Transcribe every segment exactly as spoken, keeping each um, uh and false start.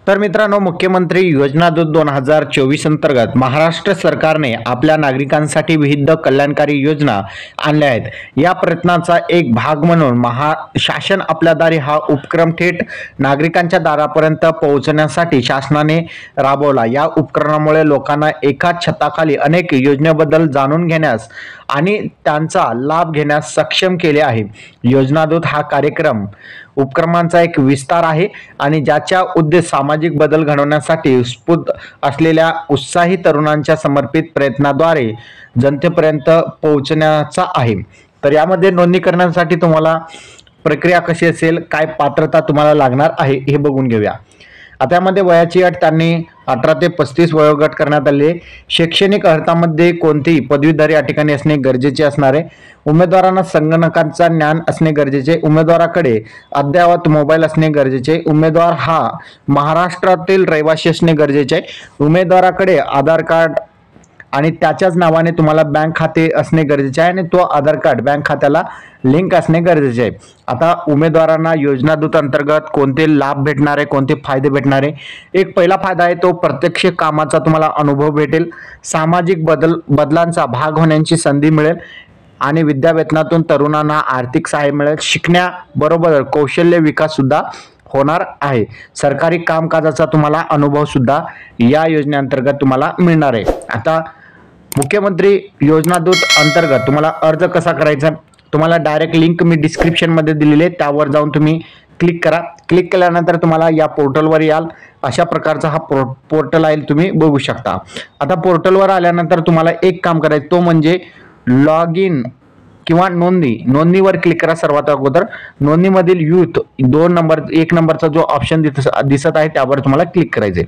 तर मित्रांनो, मुख्यमंत्री योजना दूत दोन हजार चोवीस अंतर्गत महाराष्ट्र सरकारने आपल्या नागरिकांसाठी विविध कल्याणकारी योजना आणल्या आहेत. या प्रयत्नाचा एक भाग म्हणून महा शासन आपल्या दारी हा उपक्रम थेट नागरिकांच्या दारापर्यंत पोहोचण्यासाठी शासनाने राबवला. या उपक्रमामुळे लोकांना एकाच छताखाली अनेक योजनेबद्दल जाणून घेण्यास आणि त्यांचा लाभ घेण्यास सक्षम केले आहे. योजना दूत हा कार्यक्रम उपक्रमांचा एक विस्तार आहे आणि ज्याचा उद्देश सामाजिक बदल घडवण्यासाठी उत्स्फूर्त असलेल्या उत्साही तरुणांच्या समर्पित प्रयत्नाद्वारे जनतेपर्यंत पोहोचण्याचा आहे. तर यामध्ये नोंदणी करण्यासाठी तुम्हाला प्रक्रिया कशी असेल, काय पात्रता तुम्हाला लागणार आहे हे बघून घेऊया. आता यामध्ये वयाची अट त्यांनी अठरा ते पस्तीस वयोगट करण्यात आले. शैक्षणिक अर्हतामध्ये कोणतीही पदवीधर या ठिकाणी असणे गरजेचे असणार आहे. उमेदवारांना संगणकांचा ज्ञान असणे गरजेचे. उमेदवाराकडे अद्ययावत मोबाईल असणे गरजेचे. उमेदवार हा महाराष्ट्रातील रहिवासी असणे गरजेचे आहे. उमेदवाराकडे आधार कार्ड आणि त्याच्याच नावाने तुम्हाला बँक खाते असणे गरजेचे आहे आणि तो आधार कार्ड बँक खात्याला लिंक असणे गरजेचे आहे. आता उमेदवारांना योजना दूत अंतर्गत कोणते लाभ भेटणार आहे, कोणते फायदे भेटणार आहे. एक पहिला फायदा आहे तो प्रत्यक्ष कामाचा तुम्हाला अनुभव भेटेल. सामाजिक बदल बदलांचा भाग होण्याची संधी मिळेल आणि विद्यावेतनातून तरुणांना आर्थिक सहाय्य मिळेल. शिकण्याबरोबर कौशल्य विकास सुद्धा होणार आहे. सरकारी कामकाजाचा तुम्हाला अनुभव सुद्धा या योजनेअंतर्गत तुम्हाला मिळणार आहे. आता मुख्यमंत्री योजना दूत अंतर्गत तुम्हाला अर्ज कसा करायचा, तुम्हाला डायरेक्ट लिंक मी डिस्क्रिप्शन मध्ये दिलेली आहे, त्यावर जाऊन तुम्ही क्लिक करा. क्लिक केल्यानंतर तुम्हाला या पोर्टलवर याल. अशा प्रकारचा हा पोर्टल आहे, तुम्ही बघू शकता. आता पोर्टलवर आल्यानंतर तुम्हाला एक काम करायचं, तो म्हणजे लॉग इन किंवा नोंदणी. नोंदणीवर क्लिक करा. सर्वात अगोदर नोंदणीमधील यूथ दोन नंबर एक नंबरचा जो ऑप्शन दिसत आहे त्यावर तुम्हाला क्लिक करायचे.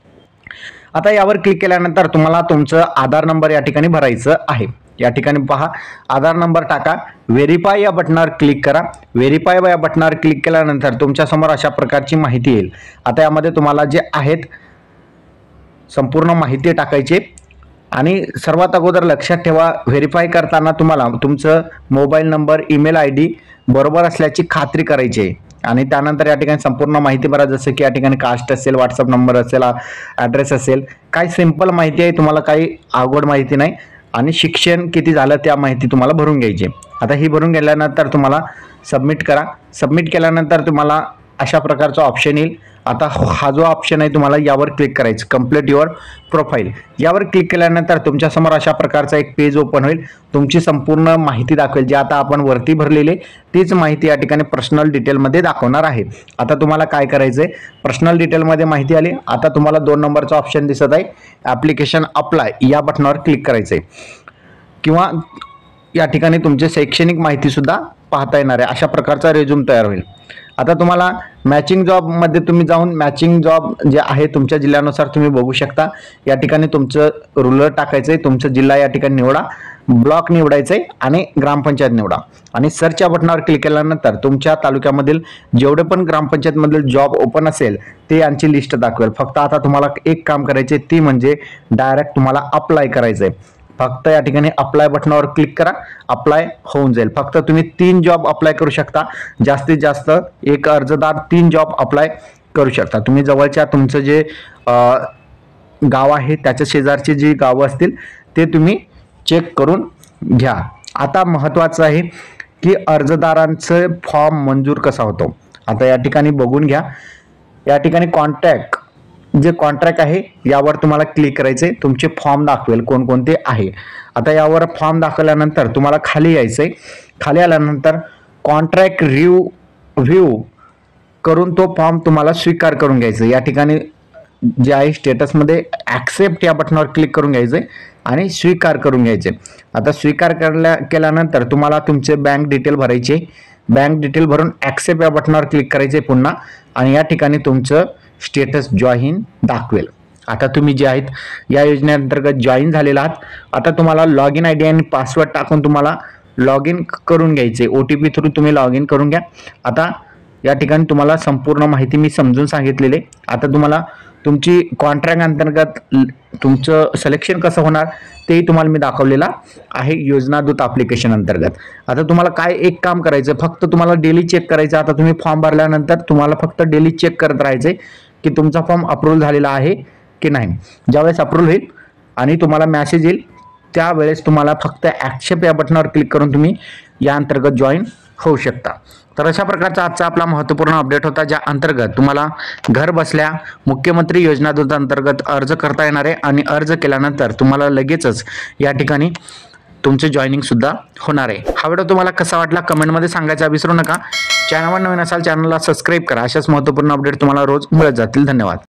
आता यावर क्लिक केल्यानंतर तुम्हाला तुमचं आधार नंबर या ठिकाणी भरायचं आहे. या ठिकाणी पहा, आधार नंबर टाका. व्हेरीफाय या बटनावर क्लिक करा. व्हेरीफाय या बटनावर क्लिक केल्यानंतर तुमच्या समोर अशा प्रकारची माहिती येईल. आता यामध्ये तुम्हाला जे आहेत संपूर्ण माहिती टाकायची आणि सर्वात अगोदर लक्षात ठेवा, व्हेरीफाय करताना तुम्हाला तुमचं mobile number, email I D बरोबर असल्याची खात्री करायची आहे. आणि त्यानंतर या ठिकाणी संपूर्ण माहिती भरा, जसं की या ठिकाणी कास्ट असेल, व्हॉट्सअप नंबर असेल, ॲड्रेस असेल. काही सिंपल माहिती आहे, तुम्हाला काही अवघड माहिती नाही. आणि शिक्षण किती झालं त्या माहिती तुम्हाला भरून घ्यायची. आता ही भरून गेल्यानंतर तुम्हाला सबमिट करा. सबमिट केल्यानंतर तुम्हाला अशा प्रकारचा ऑप्शन येईल. आता हा जो ऑप्शन आहे तुम्हाला यावर क्लिक करायचं, कंप्लीट युअर प्रोफाईल. यावर क्लिक केल्यानंतर तुमच्यासमोर अशा प्रकारचा एक पेज ओपन होईल. तुमची संपूर्ण माहिती दाखवेल, जी आता आपण वरती भरलेली तीच माहिती या ठिकाणी पर्सनल डिटेलमध्ये दाखवणार आहे. आता तुम्हाला काय करायचं आहे, पर्सनल डिटेलमध्ये माहिती आली. आता तुम्हाला दोन नंबरचा ऑप्शन दिसत आहे, ॲप्लिकेशन अप्लाय, या बटनावर क्लिक करायचं आहे. किंवा या ठिकाणी तुमची शैक्षणिक माहिती सुद्धा पाहता येणार आहे. अशा प्रकारचा रेझ्यूम तयार होईल. आता तुम्हाला मॅचिंग जॉबमध्ये तुम्ही जाऊन मॅचिंग जॉब जे आहे तुमच्या जिल्ह्यानुसार तुम्ही बघू शकता. या ठिकाणी तुमचं रुरल टाकायचं आहे, तुमचा जिल्हा या ठिकाणी निवडा, ब्लॉक निवडायचं आहे आणि ग्रामपंचायत निवडा. आणि सर्च या बटनावर क्लिक केल्यानंतर तुमच्या तालुक्यामधील जेवढे पण ग्रामपंचायतमधील जॉब ओपन असेल ते यांची लिस्ट दाखवेल. फक्त आता तुम्हाला एक काम करायचे, ती म्हणजे डायरेक्ट तुम्हाला अप्लाय करायचं आहे. फक्त या ठिकाणी अप्लाय बटनावर क्लिक करा, अप्लाय होऊन जाईल. फक्त तुम्ही तीन जॉब अप्लाय करू शकता. जास्तीत जास्त एक अर्जदार तीन जॉब अप्लाय करू शकता. तुम्ही जवळच्या तुमचं जे गाव आहे त्याच्या शेजारची जी गावं असतील ते तुम्ही चेक करून घ्या. आता महत्त्वाचं आहे की अर्जदारांचं फॉर्म मंजूर कसा होतो. आता या ठिकाणी बघून घ्या. या ठिकाणी कॉन्टॅक्ट जे कॉन्ट्रॅक्ट आहे यावर तुम्हाला क्लिक करायचे. तुमचे फॉर्म दाखवेल कोणकोणते आहे. आता यावर फॉर्म दाखवल्यानंतर तुम्हाला खाली यायचंय. खाली आल्यानंतर कॉन्ट्रॅक्ट रिव्ह्यू व्ह्यू करून तो फॉर्म तुम्हाला स्वीकार करून घ्यायचा. या ठिकाणी जे आहे स्टेटसमध्ये ॲक्सेप्ट या बटनावर क्लिक करून घ्यायचे आणि स्वीकार करून घ्यायचे. आता स्वीकार करल्या केल्यानंतर तुम्हाला तुमचे बँक डिटेल भरायचे. बँक डिटेल भरून ॲक्सेप्ट या बटनावर क्लिक करायचे पुन्हा, आणि या ठिकाणी तुमचं स्टेटस जॉईन दाखवेल. आता तुम्ही जे आहेत या योजनेअंतर्गत जॉईन झालेला आहात. आता तुम्हाला लॉग इन आय डी आणि पासवर्ड टाकून तुम्हाला लॉग इन करून घ्यायचे. ओ टी पी थ्रू तुम्ही लॉग इन करून घ्या. आता या ठिकाणी तुम्हाला संपूर्ण माहिती मी समजून सांगितलेली. आता तुम्हाला तुमची कॉन्ट्रॅक्ट अंतर्गत तुमचं सिलेक्शन कसं होणार तेही तुम्हाला मी दाखवलेला आहे योजना दूत ॲप्लिकेशन अंतर्गत. आता तुम्हाला काय एक काम करायचं, फक्त तुम्हाला डेली चेक करायचं. आता तुम्ही फॉर्म भरल्यानंतर तुम्हाला फक्त डेली चेक करत राहायचे की तुमचा फॉर्म अप्रूव्ह झालेला आहे की नाही. ज्यावेळेस अप्रूव्ह होईल आणि तुम्हाला मेसेज येईल त्यावेळेस तुम्हाला फक्त ॲक्सेप्ट या बटनावर क्लिक करून तुम्ही या अंतर्गत जॉईन होऊ शकता. तर अशा प्रकारचा आजचा आपला महत्त्वपूर्ण अपडेट होता, ज्या अंतर्गत तुम्हाला घर बसल्या मुख्यमंत्री योजना दूत अंतर्गत अर्ज करता येणार आहे आणि अर्ज केल्यानंतर तुम्हाला लगेचच या ठिकाणी तुमचे जॉईनिंग सुद्धा होणार आहे. हा व्हिडिओ तुम्हाला कसा वाटला कमेंटमध्ये सांगायचा विसरू नका. चॅनलवर नवीन असाल चॅनलला सबस्क्राईब करा. अशाच महत्त्वपूर्ण अपडेट तुम्हाला रोज मिळत जातील. धन्यवाद.